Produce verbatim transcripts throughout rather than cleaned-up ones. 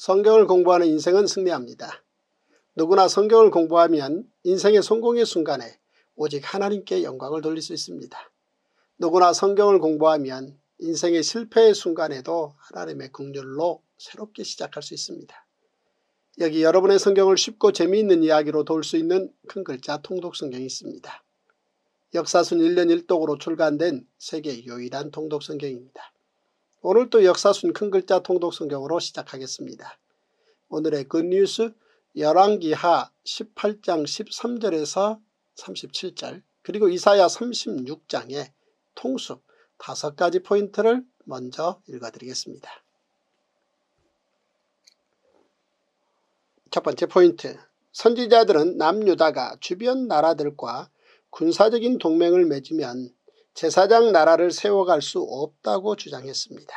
성경을 공부하는 인생은 승리합니다. 누구나 성경을 공부하면 인생의 성공의 순간에 오직 하나님께 영광을 돌릴 수 있습니다. 누구나 성경을 공부하면 인생의 실패의 순간에도 하나님의 긍휼로 새롭게 시작할 수 있습니다. 여기 여러분의 성경을 쉽고 재미있는 이야기로 도울 수 있는 큰 글자 통독 성경이 있습니다. 역사순 일 년 일 독으로 출간된 세계 유일한 통독 성경입니다. 오늘 또 역사순 큰 글자 통독 성경으로 시작하겠습니다. 오늘의 굿뉴스 열왕기하 십팔 장 십삼 절에서 삼십칠 절 그리고 이사야 삼십육 장의 통습 다섯 가지 포인트를 먼저 읽어드리겠습니다. 첫 번째 포인트, 선지자들은 남유다가 주변 나라들과 군사적인 동맹을 맺으면 제사장 나라를 세워갈 수 없다고 주장했습니다.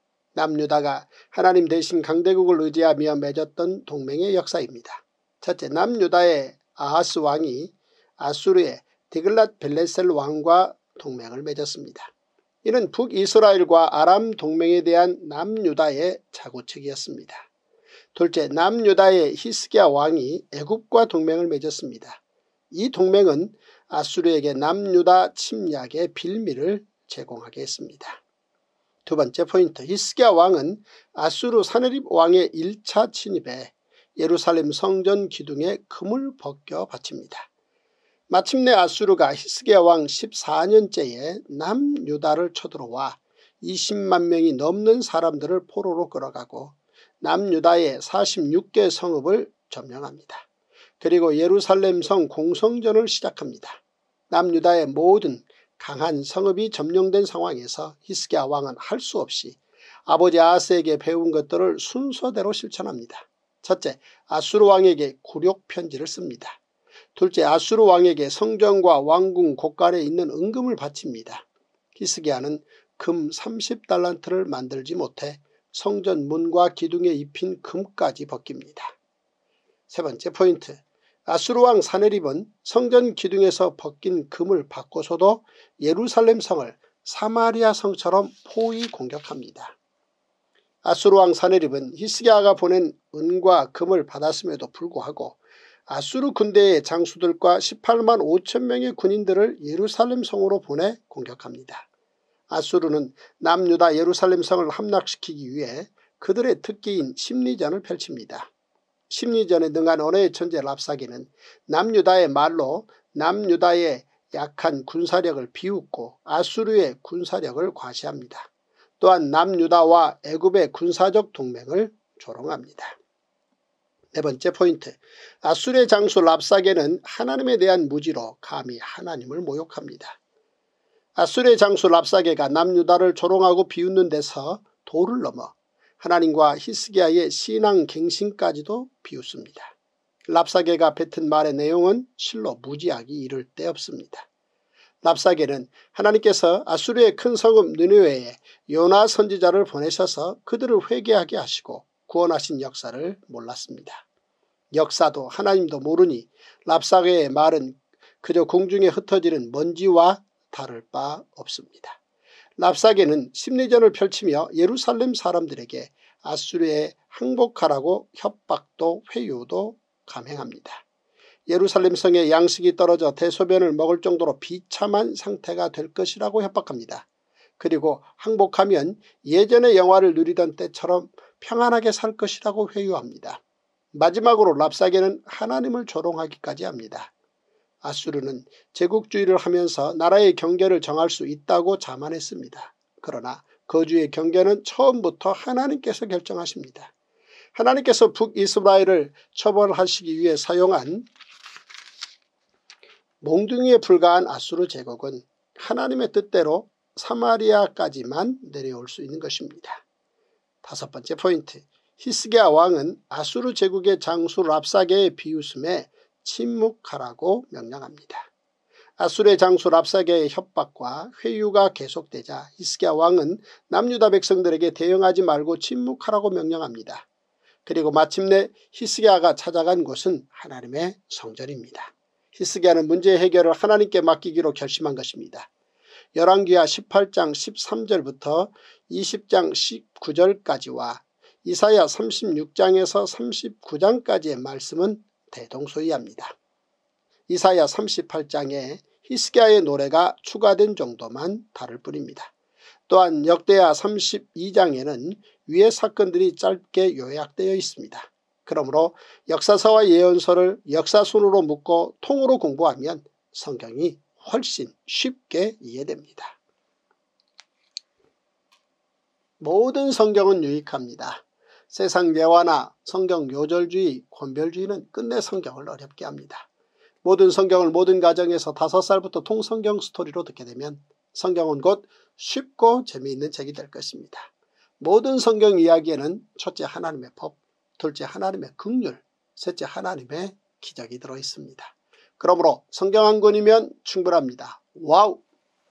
남유다가 하나님 대신 강대국을 의지하며 맺었던 동맹의 역사입니다. 첫째, 남유다의 아하스 왕이 아수르의 디글랏 빌레셀 왕과 동맹을 맺었습니다. 이는 북이스라엘과 아람 동맹에 대한 남유다의 자구책이었습니다. 둘째, 남유다의 히스기야 왕이 애굽과 동맹을 맺었습니다. 이 동맹은 아수르에게 남유다 침략의 빌미를 제공하게 했습니다. 두 번째 포인트, 히스기야 왕은 아수르 사네립 왕의 일 차 침입에 예루살렘 성전 기둥에 금을 벗겨 바칩니다. 마침내 아수르가 히스기야 왕 십사 년째에 남유다를 쳐들어와 이십만 명이 넘는 사람들을 포로로 끌어가고 남유다의 사십육 개 성읍을 점령합니다. 그리고 예루살렘 성 공성전을 시작합니다. 남유다의 모든 강한 성읍이 점령된 상황에서 히스기야 왕은 할 수 없이 아버지 아하스에게 배운 것들을 순서대로 실천합니다. 첫째, 아수르 왕에게 굴욕 편지를 씁니다. 둘째, 아수르 왕에게 성전과 왕궁 곳간에 있는 은금을 바칩니다. 히스기야는 금 삼십 달란트를 만들지 못해 성전 문과 기둥에 입힌 금까지 벗깁니다. 세 번째 포인트, 아수르 왕 사네립은 성전 기둥에서 벗긴 금을 받고서도 예루살렘 성을 사마리아 성처럼 포위 공격합니다. 아수르 왕 사네립은 히스기야가 보낸 은과 금을 받았음에도 불구하고 아수르 군대의 장수들과 십팔만 오천 명의 군인들을 예루살렘 성으로 보내 공격합니다. 아수르는 남유다 예루살렘 성을 함락시키기 위해 그들의 특기인 심리전을 펼칩니다. 심리전에 능한 언어의 천재 랍사게는 남유다의 말로 남유다의 약한 군사력을 비웃고 아수르의 군사력을 과시합니다. 또한 남유다와 애굽의 군사적 동맹을 조롱합니다. 네 번째 포인트, 아수르의 장수 랍사게는 하나님에 대한 무지로 감히 하나님을 모욕합니다. 아수르의 장수 랍사게가 남유다를 조롱하고 비웃는 데서 도를 넘어 하나님과 히스기야의 신앙 갱신까지도 비웃습니다. 랍사게가 뱉은 말의 내용은 실로 무지하기 이를 데 없습니다. 랍사게는 하나님께서 아수르의 큰 성읍 느느웨에 요나 선지자를 보내셔서 그들을 회개하게 하시고 구원하신 역사를 몰랐습니다. 역사도 하나님도 모르니 랍사게의 말은 그저 공중에 흩어지는 먼지와 다를 바 없습니다. 랍사게는 심리전을 펼치며 예루살렘 사람들에게 아수르에 항복하라고 협박도 회유도 감행합니다. 예루살렘 성에 양식이 떨어져 대소변을 먹을 정도로 비참한 상태가 될 것이라고 협박합니다. 그리고 항복하면 예전의 영화를 누리던 때처럼 평안하게 살 것이라고 회유합니다. 마지막으로 랍사게는 하나님을 조롱하기까지 합니다. 아수르는 제국주의를 하면서 나라의 경계를 정할 수 있다고 자만했습니다. 그러나 거주의 경계는 처음부터 하나님께서 결정하십니다. 하나님께서 북이스라엘을 처벌하시기 위해 사용한 몽둥이에 불과한 아수르 제국은 하나님의 뜻대로 사마리아까지만 내려올 수 있는 것입니다. 다섯 번째 포인트, 히스기야 왕은 아수르 제국의 장수 랍사게의 비웃음에 침묵하라고 명령합니다. 아수르의 장수 랍사게의 협박과 회유가 계속되자 히스기야 왕은 남유다 백성들에게 대응하지 말고 침묵하라고 명령합니다. 그리고 마침내 히스기야가 찾아간 곳은 하나님의 성전입니다. 히스기야는 문제 해결을 하나님께 맡기기로 결심한 것입니다. 열왕기하 십팔 장 십삼 절부터 이십 장 십구 절까지와 이사야 삼십육 장에서 삼십구 장까지의 말씀은 대동소이합니다. 이사야 삼십팔 장에 히스기야의 노래가 추가된 정도만 다를 뿐입니다. 또한 역대하 삼십이 장에는 위의 사건들이 짧게 요약되어 있습니다. 그러므로 역사서와 예언서를 역사순으로 묶고 통으로 공부하면 성경이 훨씬 쉽게 이해됩니다. 모든 성경은 유익합니다. 세상 예화나 성경 요절주의, 권별주의는 끝내 성경을 어렵게 합니다. 모든 성경을 모든 가정에서 다섯 살부터 통성경 스토리로 듣게 되면 성경은 곧 쉽고 재미있는 책이 될 것입니다. 모든 성경 이야기에는 첫째 하나님의 법, 둘째 하나님의 긍휼, 셋째 하나님의 기적이 들어있습니다. 그러므로 성경 한 권이면 충분합니다. 와우!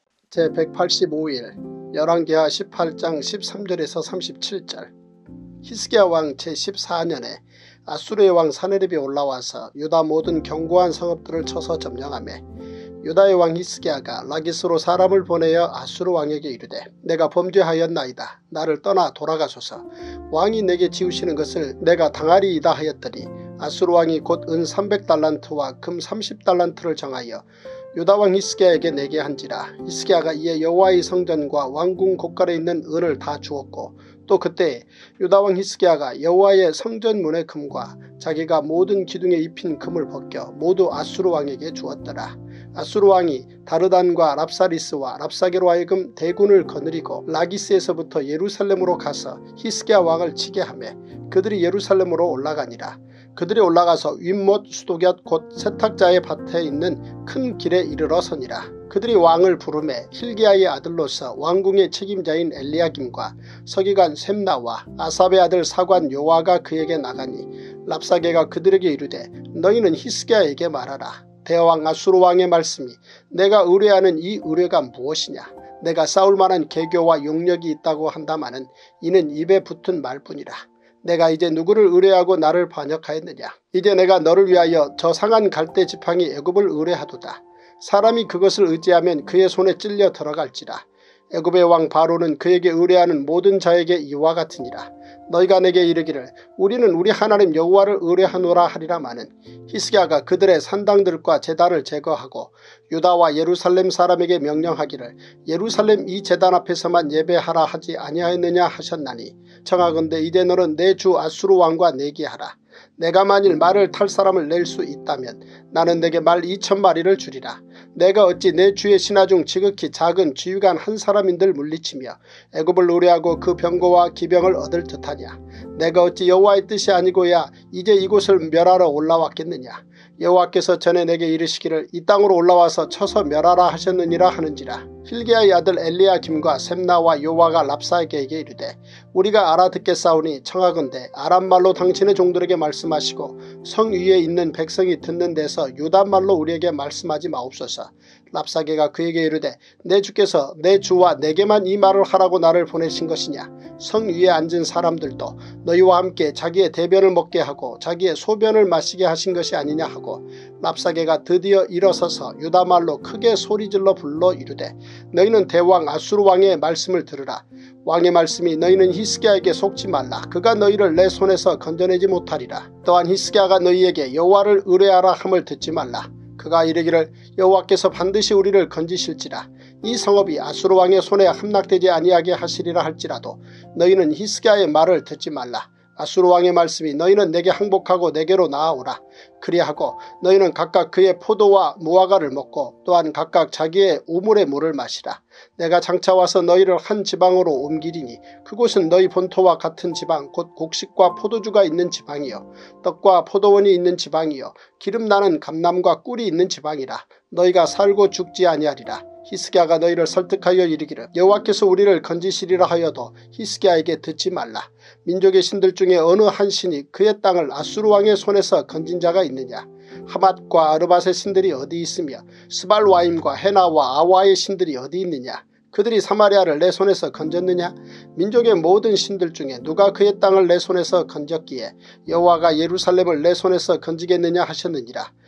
제백팔십오 일 열왕기하 십팔 장 십삼 절에서 삼십칠 절. 히스기야 왕 제십사 년에 아수르의 왕 사네립이 올라와서 유다 모든 견고한 성읍들을 쳐서 점령하매 유다의 왕 히스기야가 라기스로 사람을 보내어 아수르 왕에게 이르되 내가 범죄하였나이다. 나를 떠나 돌아가소서. 왕이 내게 지우시는 것을 내가 당하리이다 하였더니 아수르 왕이 곧 은 삼백 달란트와 금 삼십 달란트를 정하여 유다 왕 히스기야에게 내게 한지라. 히스기야가 이에 여호와의 성전과 왕궁 곳간에 있는 은을 다 주었고 또 그때 유다 왕 히스기야가 여호와의 성전문의 금과 자기가 모든 기둥에 입힌 금을 벗겨 모두 아수르 왕에게 주었더라. 아수르 왕이 다르단과 랍사리스와 랍사게로 하여금 대군을 거느리고 라기스에서부터 예루살렘으로 가서 히스기야 왕을 치게 하매 그들이 예루살렘으로 올라가니라. 그들이 올라가서 윗못 수도곁 곧 세탁자의 밭에 있는 큰 길에 이르러 서니라. 그들이 왕을 부르매 hil기야의 아들로서 왕궁의 책임자인 엘리야김과 서기관 셈나와 아삽의 아들 사관 요아가 그에게 나가니 랍사게가 그들에게 이르되 너희는 히스기야에게 말하라. 대왕 아수르 왕의 말씀이 내가 의뢰하는 이 의뢰가 무엇이냐. 내가 싸울 만한 계교와 용력이 있다고 한다마는 이는 입에 붙은 말뿐이라. 내가 이제 누구를 의뢰하고 나를 반역하였느냐. 이제 내가 너를 위하여 저 상한 갈대 지팡이 애굽을 의뢰하도다. 사람이 그것을 의지하면 그의 손에 찔려 들어갈지라. 애굽의 왕 바로는 그에게 의뢰하는 모든 자에게 이와 같으니라. 너희가 내게 이르기를 우리는 우리 하나님 여호와를 의뢰하노라 하리라마는 히스기야가 그들의 산당들과 제단을 제거하고 유다와 예루살렘 사람에게 명령하기를 예루살렘 이 제단 앞에서만 예배하라 하지 아니하였느냐 하셨나니 청하건대 이제 너는 내 주 아수르 왕과 내기하라. 내가 만일 말을 탈 사람을 낼 수 있다면 나는 내게 말 이천 마리를 주리라. 내가 어찌 내 주의 신하 중 지극히 작은 지휘관 한 사람인들 물리치며 애굽을 의뢰하고 그 병거와 기병을 얻을 듯하냐. 내가 어찌 여호와의 뜻이 아니고야 이제 이곳을 멸하러 올라왔겠느냐. 여호와께서 전에 내게 이르시기를 이 땅으로 올라와서 쳐서 멸하라 하셨느니라 하는지라. hil기야의 아들 엘리야김과 셈나와 요아가 랍사게에게 이르되 우리가 알아듣겠사오니 청하건대 아람말로 당신의 종들에게 말씀하시고 성 위에 있는 백성이 듣는 데서 유다말로 우리에게 말씀하지 마옵소서. 랍사게가 그에게 이르되 내 주께서 내 주와 내게만 이 말을 하라고 나를 보내신 것이냐. 성 위에 앉은 사람들도 너희와 함께 자기의 대변을 먹게 하고 자기의 소변을 마시게 하신 것이 아니냐 하고 랍사게가 드디어 일어서서 유다말로 크게 소리질러 불러 이르되 너희는 대왕 아수르 왕의 말씀을 들으라. 왕의 말씀이 너희는 히스기야에게 속지 말라. 그가 너희를 내 손에서 건져내지 못하리라. 또한 히스기야가 너희에게 여호와를 의뢰하라 함을 듣지 말라. 그가 이르기를 여호와께서 반드시 우리를 건지실지라. 이 성읍이 아수르 왕의 손에 함락되지 아니하게 하시리라 할지라도 너희는 히스기야의 말을 듣지 말라. 아수르 왕의 말씀이 너희는 내게 항복하고 내게로 나아오라. 그리하고 너희는 각각 그의 포도와 무화과를 먹고 또한 각각 자기의 우물의 물을 마시라. 내가 장차 와서 너희를 한 지방으로 옮기리니 그곳은 너희 본토와 같은 지방 곧 곡식과 포도주가 있는 지방이요 떡과 포도원이 있는 지방이요 기름나는 감람과 꿀이 있는 지방이라. 너희가 살고 죽지 아니하리라. 히스기야가 너희를 설득하여 이르기를 여호와께서 우리를 건지시리라 하여도 히스기야에게 듣지 말라. 민족의 신들 중에 어느 한 신이 그의 땅을 아수르 왕의 손에서 건진 자가 있느냐. 하맛과 아르밧의 신들이 어디 있으며 스발와임과 헤나와 아와의 신들이 어디 있느냐. 그들이 사마리아를 내 손에서 건졌느냐. 민족의 모든 신들 중에 누가 그의 땅을 내 손에서 건졌기에 여호와가 예루살렘을 내 손에서 건지겠느냐 하셨느니라.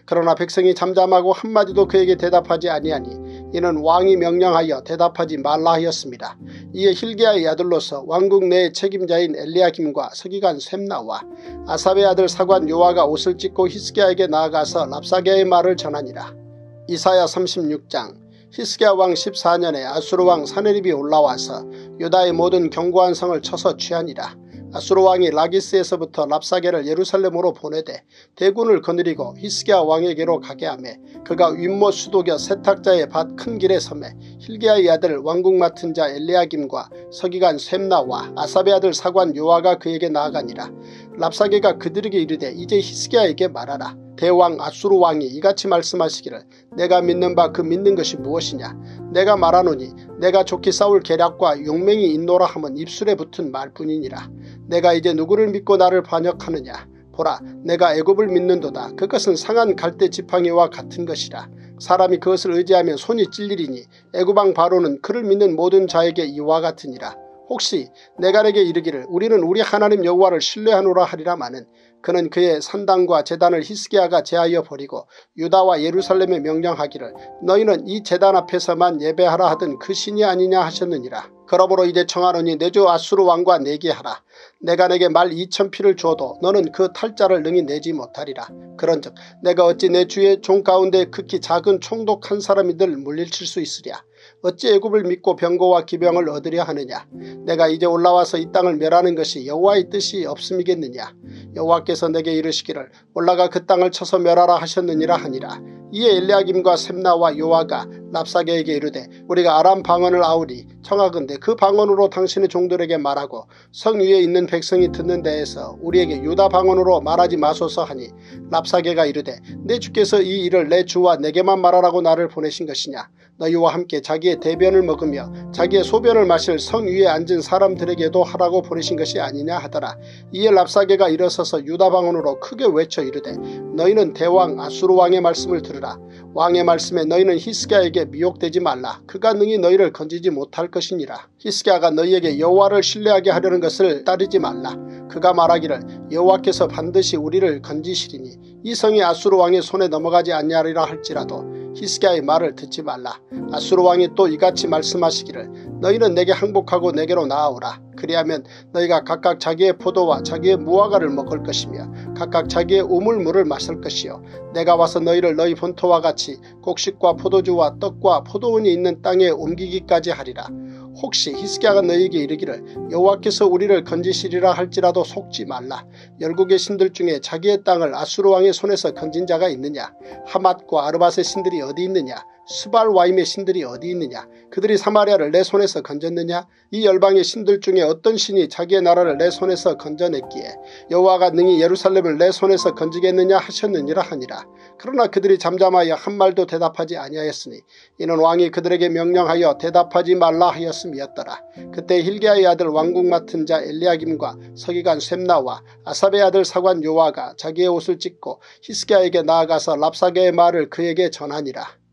그러나 백성이 잠잠하고 한마디도 그에게 대답하지 아니하니 이는 왕이 명령하여 대답하지 말라 하였습니다. 이에 hil기야의 아들로서 왕국 내의 책임자인 엘리야김과 서기관 셈나와 아삽의 아들 사관 요아가 옷을 찢고 히스기야에게 나아가서 랍사게의 말을 전하니라. 이사야 삼십육 장. 히스기야 왕 십사 년에 아수르 왕 사네립이 올라와서 유다의 모든 견고한 성을 쳐서 취하니라. 아수르 왕이 라기스에서부터 랍사게를 예루살렘으로 보내되 대군을 거느리고 히스기야 왕에게로 가게 하매 그가 윗못 수도겨 세탁자의 밭 큰 길에 서매 hil기야의 아들 왕국 맡은 자 엘리야김과 서기관 셈나와 아삽의 아들 사관 요아가 그에게 나아가니라. 랍사게가 그들에게 이르되 이제 히스기야에게 말하라. 대왕 아수르 왕이 이같이 말씀하시기를 내가 믿는 바 그 믿는 것이 무엇이냐. 내가 말하노니 내가 좋게 싸울 계략과 용맹이 있노라 함은 입술에 붙은 말뿐이니라. 내가 이제 누구를 믿고 나를 반역하느냐. 보라 내가 애굽을 믿는도다. 그것은 상한 갈대 지팡이와 같은 것이라. 사람이 그것을 의지하면 손이 찔리리니 애굽왕 바로는 그를 믿는 모든 자에게 이와 같으니라. 혹시 내가 내게 이르기를 우리는 우리 하나님 여호와를 신뢰하노라 하리라마는 그는 그의 산당과 제단을 히스기야가 제하여 버리고 유다와 예루살렘에 명령하기를 너희는 이 제단 앞에서만 예배하라 하던 그 신이 아니냐 하셨느니라. 그러므로 이제 청하노니 내 주 아수르 왕과 내게 하라. 내가 내게 말 이천 피를 주어도 너는 그 탈자를 능히 내지 못하리라. 그런즉 내가 어찌 내 주의 종 가운데 극히 작은 총독 한 사람이들 물리칠 수 있으랴. 어찌 애굽을 믿고 병거와 기병을 얻으려 하느냐. 내가 이제 올라와서 이 땅을 멸하는 것이 여호와의 뜻이 없음이겠느냐. 여호와께서 내게 이르시기를 올라가 그 땅을 쳐서 멸하라 하셨느니라 하니라. 이에 엘리야김과 셈나와 요아가 랍사게에게 이르되 우리가 아람 방언을 아우리 청하건대 그 방언으로 당신의 종들에게 말하고 성 위에 있는 백성이 듣는 데에서 우리에게 유다 방언으로 말하지 마소서 하니 랍사게가 이르되 내 주께서 이 일을 내 주와 내게만 말하라고 나를 보내신 것이냐. 너희와 함께 자기의 대변을 먹으며 자기의 소변을 마실 성 위에 앉은 사람들에게도 하라고 보내신 것이 아니냐 하더라. 이에 랍사게가 일어서서 유다 방언으로 크게 외쳐 이르되 너희는 대왕 아수르 왕의 말씀을 들으라. 왕의 말씀에 너희는 히스기야에게 미혹되지 말라. 그가 능히 너희를 건지지 못할 것이니라. 히스기야가 너희에게 여호와를 신뢰하게 하려는 것을 따르지 말라. 그가 말하기를 여호와께서 반드시 우리를 건지시리니 이 성이 아수르 왕의 손에 넘어가지 아니하리라 할지라도 히스기야의 말을 듣지 말라. 아수르 왕이 또 이같이 말씀하시기를 너희는 내게 항복하고 내게로 나아오라. 그리하면 너희가 각각 자기의 포도와 자기의 무화과를 먹을 것이며 각각 자기의 우물물을 마실 것이요 내가 와서 너희를 너희 본토와 같이 곡식과 포도주와 떡과 포도원이 있는 땅에 옮기기까지 하리라. 혹시 히스기야가 너희에게 이르기를 여호와께서 우리를 건지시리라 할지라도 속지 말라. 열국의 신들 중에 자기의 땅을 아수르 왕의 손에서 건진 자가 있느냐. 하맛과 아르밧의 신들이 어디 있느냐. 스발와임의 신들이 어디 있느냐. 그들이 사마리아를 내 손에서 건졌느냐. 이 열방의 신들 중에 어떤 신이 자기의 나라를 내 손에서 건져냈기에 여호와가 능히 예루살렘을 내 손에서 건지겠느냐 하셨느니라 하니라. 그러나 그들이 잠잠하여 한 말도 대답하지 아니하였으니 이는 왕이 그들에게 명령하여 대답하지 말라 하였음이었더라. 그때 hil기야의 아들 왕국 맡은 자 엘리야김과 서기관 셈나와 아삽의 아들 사관 요아가 자기의 옷을 찢고 히스기야에게 나아가서 랍사게의 말을 그에게 전하니라.